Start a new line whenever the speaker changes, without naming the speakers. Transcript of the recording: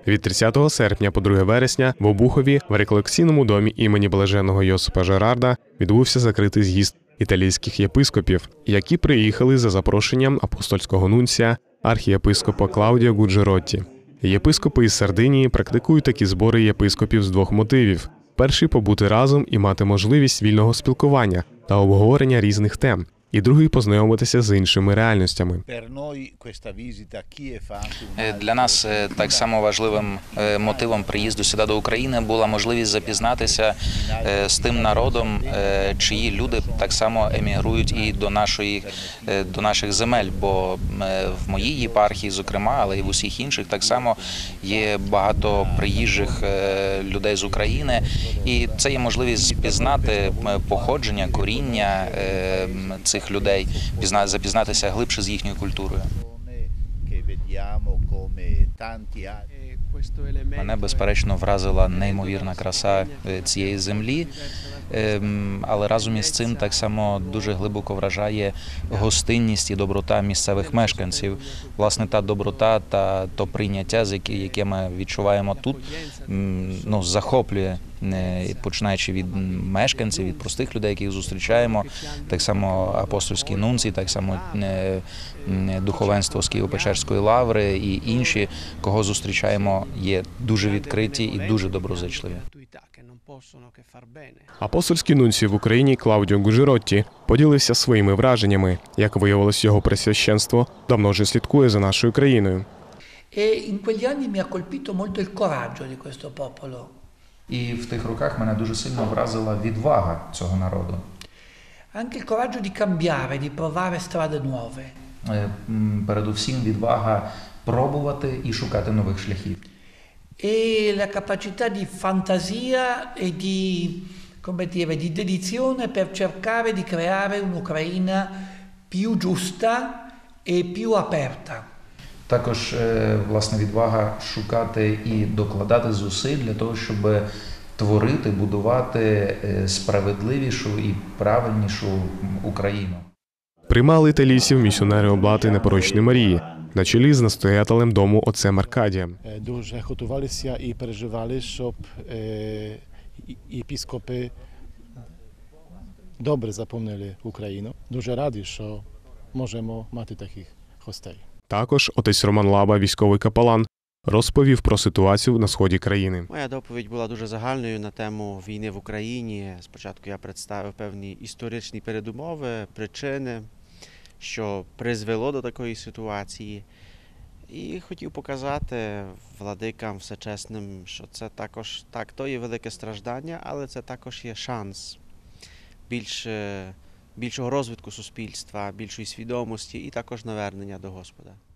Від 30 серпня по 2 вересня в Обухові в реколекційному домі імені Блаженого Йосипа Жерарда відбувся закритий з'їзд італійських єпископів, які приїхали за запрошенням апостольського нунція архієпископа Клаудіо Гуджеротті. Єпископи із Сардинії практикують такі збори єпископів з 2 мотивів. Перший – побути разом і мати можливість вільного спілкування та обговорення різних тем. І другий – познайомитися з іншими реальностями.
Для нас так само важливим мотивом приїзду сюди до України була можливість запізнатися з тим народом, чиї люди так само емігрують і до наших земель. Бо в моїй єпархії, зокрема, але і в усіх інших так само є багато приїжджих людей з України. І це є можливість пізнати походження, коріння цих людей, запізнатися глибше з їхньою культурою. Мене, безперечно, вразила неймовірна краса цієї землі, але разом із цим так само дуже глибоко вражає гостинність і доброта місцевих мешканців. Власне, та доброта та то прийняття, яке ми відчуваємо тут, захоплює, починаючи від мешканців, від простих людей, яких зустрічаємо, так само апостольські нунції, так само духовенство з Києво-Печерської лаври і інші, кого зустрічаємо, є дуже відкриті і дуже доброзичливі.
Апостольський нунцій в Україні Клаудіо Гуджеротті поділився своїми враженнями. Як виявилось, його пресвященство давно вже слідкує за нашою країною.
І в тих роках мене дуже сильно вразила відвага цього народу. Передусім відвага пробувати і шукати нових шляхів.
E la capacità di fantasia e di dedizione per cercare di creare un'Ucraina più giusta e più aperta.
Також, власне, відвага шукати і докладати зусиль для того, щоб творити, будувати справедливішу і правильнішу Україну.
Приймали італійців місіонери облати Непорочної Марії на чолі з настоятелем дому отцем Аркадієм.
Дуже готувалися і переживали, щоб єпископи добре запам'ятали Україну. Дуже раді, що можемо мати таких гостей.
Також отець Роман Лаба, військовий капелан, розповів про ситуацію на сході країни.
Моя доповідь була дуже загальною на тему війни в Україні. Спочатку я представив певні історичні передумови, причини, що призвело до такої ситуації. І хотів показати владикам всечесним, що це також, так, то є велике страждання, але це також є шанс більшого розвитку суспільства, більшої свідомості і також навернення до Господа.